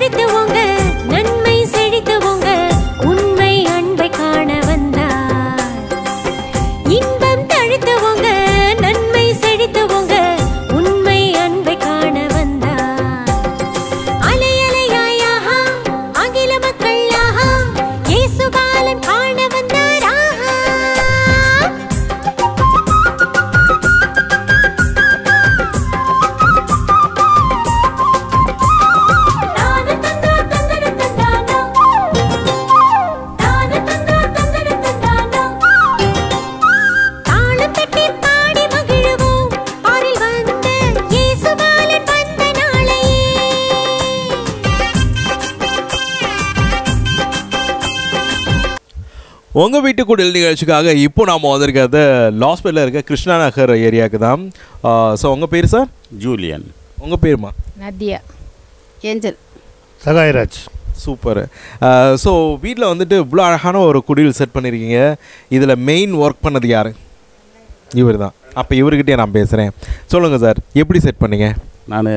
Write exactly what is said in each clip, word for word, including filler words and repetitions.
தழுத்துவோங்க நன்மை செழித்துவோங்க உண்மை அன்பை காண வந்தார் இன்பம் தழுத்துவோங்க நன்மை செழித்துவோங்க உண்மை அன்பை காண வந்தார் அலை அலையாயா அகில மக்களாக இயேசு பாலன் காண வந்தார் உங்கள் வீட்டு குடில் நிகழ்ச்சிக்காக இப்போ நாம் வந்திருக்கிறது லாஸ்பேட்டில் இருக்க கிருஷ்ணா நகர் ஏரியாவுக்கு தான். ஸோ உங்கள் பேர் சார்? ஜூலியன். உங்கள் பேருமா? Nathiya. Angel. Sagayaraj. Super. So வீட்டில் வந்துட்டு இவ்வளோ அழகான ஒரு குடில் செட் பண்ணியிருக்கீங்க. இதில் மெயின் ஒர்க் பண்ணது யார்? இவர் தான். அப்போ இவர்கிட்டே நான் பேசுகிறேன். சொல்லுங்கள் சார், எப்படி செட் பண்ணீங்க? நான்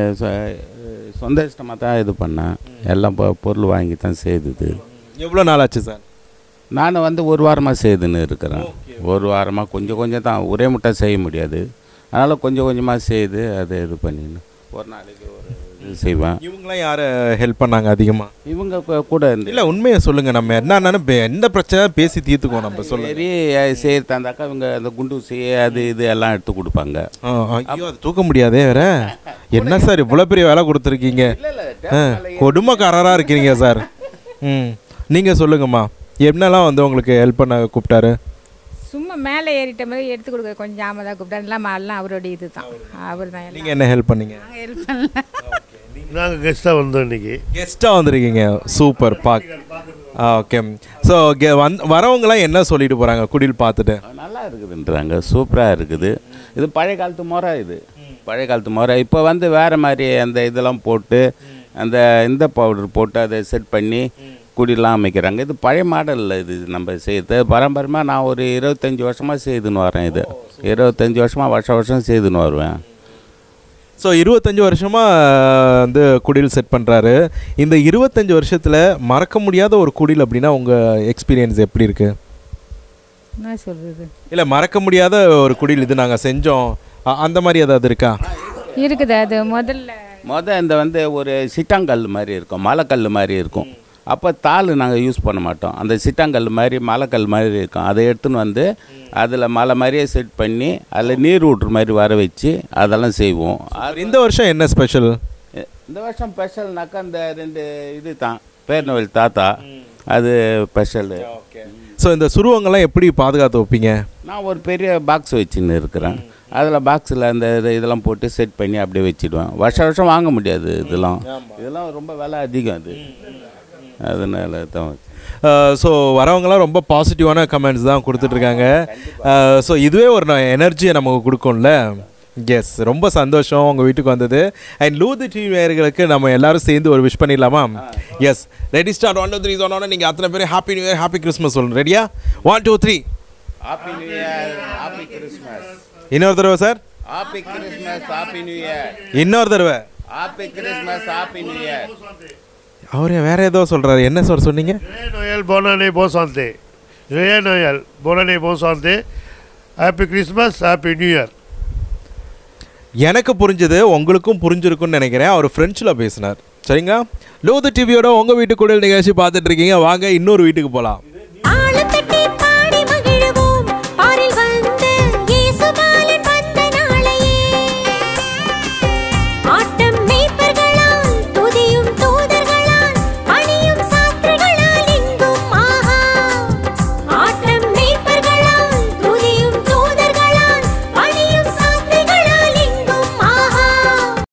சொந்த இஷ்டமாக தான் இது பண்ணேன். எல்லாம் பொருள் வாங்கி தான் செய்தது. எவ்வளோ நாள் ஆச்சு சார்? நான் வந்து ஒரு வாரமாக செய்துன்னு இருக்கிறேன். ஒரு வாரமாக கொஞ்சம் கொஞ்சம் தான், ஒரே முட்டை செய்ய முடியாது. அதனால் கொஞ்சம் கொஞ்சமாக செய்து அதை இது பண்ணின்னு ஒரு நாளைக்கு ஒரு இது செய்வேன். இவங்களாம் யார் ஹெல்ப் பண்ணாங்க அதிகமாக? இவங்க கூட இருந்து இல்லை உண்மையை சொல்லுங்கள், நம்ம என்னன்னு எந்த பிரச்சனை பேசி தீர்த்துக்குவோம். நம்ம சொல்ல சரி செய்யறதாந்தாக்கா இவங்க அந்த குண்டூசி அது இது எல்லாம் எடுத்து கொடுப்பாங்க. ஐயோ அது தூக்க முடியாதே வேற. என்ன சார் இவ்வளோ பெரிய வேலை கொடுத்துருக்கீங்க? கொடுமைக்காரராக இருக்கிறீங்க சார். ம் நீங்கள் சொல்லுங்கம்மா, என்னெல்லாம் வந்து உங்களுக்கு ஹெல்ப் பண்ண கூப்பிட்டாரு? சும்மா மேலே ஏறிட்ட மாதிரி எடுத்து கொடுக்க கொஞ்சம் ஜாமான் தான் கூப்பிட்டாரு. எல்லாம் எல்லாம் அவருடைய இது தான். அவர் தான். நீங்கள் என்ன ஹெல்ப் பண்ணீங்க? நாங்கள் ஹெல்ப் பண்ணல. நாங்கள் கெஸ்ட்டாக வந்தோம் இன்னைக்கு. கெஸ்ட்டாக வந்திருக்கீங்க. சூப்பர். பாக் ஓகே. ஸோ வந் வரவங்களாம் என்ன சொல்லிட்டு போகிறாங்க குடில் பார்த்துட்டு? நல்லா இருக்குதுன்றாங்க, சூப்பராக இருக்குது. இது பழைய காலத்து முறை. இது பழைய காலத்து முறை. இப்போ வந்து வேறு மாதிரி அந்த இதெல்லாம் போட்டு அந்த இந்த பவுடர் போட்டு அதை செட் பண்ணி குடிலாம் அமைக்கிறாங்க. இது பழைய மாடலில் இது நம்ம செய்யுது பாரம்பரியமாக. நான் ஒரு இருபத்தஞ்சி வருஷமாக செய்துன்னு வரேன். இது இருபத்தஞ்சி வருஷமாக வருஷம் வருஷம் செய்துன்னு வருவேன். ஸோ இருபத்தஞ்சி வருஷமாக வந்து குடில் செட் பண்ணுறாரு. இந்த இருபத்தஞ்சி வருஷத்தில் மறக்க முடியாத ஒரு குடில் அப்படின்னா உங்கள் எக்ஸ்பீரியன்ஸ் எப்படி இருக்குது? என்ன சொல்கிறது? இல்லை மறக்க முடியாத ஒரு குடில் இது நாங்கள் செஞ்சோம் அந்த மாதிரி ஏதாவது இருக்கா? இருக்குது. அது முதல்ல மொதல் இந்த வந்து ஒரு சிட்டாங்கல் மாதிரி இருக்கும், மலைக்கல் மாதிரி இருக்கும். அப்போ தாள் நாங்கள் யூஸ் பண்ண மாட்டோம். அந்த சிட்டாங்கல் மாதிரி மலைக்கல் மாதிரி இருக்கும். அதை எடுத்துன்னு வந்து அதில் மலை மாதிரியே செட் பண்ணி அதில் நீர் ஊற்று மாதிரி வர வச்சு அதெல்லாம் செய்வோம். இந்த வருஷம் என்ன ஸ்பெஷல்? இந்த வருஷம் ஸ்பெஷல்னாக்கா அந்த ரெண்டு இது தான் பேர்னவல் தாத்தா, அது ஸ்பெஷலு. ஸோ இந்த சுருவங்கள்லாம் எப்படி பாதுகாத்து வைப்பீங்க? நான் ஒரு பெரிய பாக்ஸ் வச்சுன்னு இருக்கிறேன். அதில் பாக்ஸில் அந்த இதெல்லாம் போட்டு செட் பண்ணி அப்படியே வச்சுடுவேன். வருஷம் வருஷம் வாங்க முடியாது. இதெல்லாம் இதெல்லாம் ரொம்ப விலை அதிகம். அது அதனால தான். ஸோ வரவங்களாம் ரொம்ப பாசிட்டிவான கமெண்ட்ஸ் தான் கொடுத்துட்ருக்காங்க. ஸோ இதுவே ஒரு எனர்ஜியை நமக்கு கொடுக்கும்ல. எஸ், ரொம்ப சந்தோஷம் உங்கள் வீட்டுக்கு வந்தது. அண்ட் லூதி டிவி நேயர்களுக்கு நம்ம எல்லாரும் சேர்ந்து ஒரு விஷ் பண்ணிடலாமா? Yes, ready start. One two three சொன்னோன்னா நீங்கள் அத்தனை பேர் happy new year, happy Christmas சொல்லணும். ரெடியா? One two three. Happy new year, happy Christmas. இன்னொரு தடவை sir. Happy Christmas, happy new year. இன்னொரு தடவை. Happy Christmas, happy new year. அவரே வேற ஏதோ சொல்கிறாரு. என்ன சார் சொன்னீங்க? நோயல் போனானே போ சாந்தே. நோயல் போனானே போ சாந்தே. Happy Christmas, happy new year. எனக்கு புரிஞ்சது உங்களுக்கும் புரிஞ்சிருக்குன்னு நினைக்கிறேன். அவர் ஃப்ரெஞ்சில் பேசினார். சரிங்களா? லூதி டிவியோட உங்கள் வீட்டு குடில் நிகழ்ச்சி பார்த்துட்டு இருக்கீங்க. வாங்க இன்னொரு வீட்டுக்கு போகலாம்.